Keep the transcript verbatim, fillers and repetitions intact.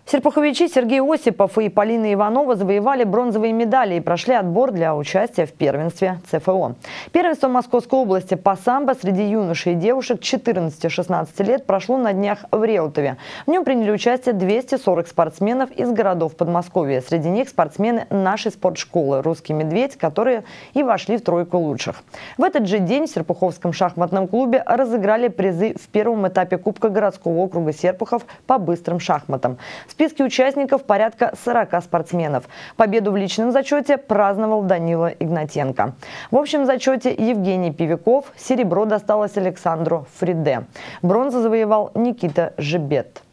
Серпуховичи Сергей Осипов и Полина Иванова завоевали бронзовые медали и прошли отбор для участия в первенстве цэ эф о. Первенство Московской области по самбо среди юношей и девушек четырнадцати-шестнадцати лет прошло на днях в Реутове. В нем приняли участие двести сорок спортсменов из городов Подмосковья. Среди них спортсмены нашей спортшколы «Русский медведь», которые и вошли в тройку лучших. В этот же день в Серпуховском шахматном клубе разыграли призы в первом этапе Кубка городского округа Серпухов по быстрым шахматам. В списке участников порядка сорока спортсменов. Победу в личном зачете праздновал Данила Игнатенко. В общем зачете Евгений Пивяков, серебро досталось Александру Фриде. Бронзу завоевал Никита Жебет.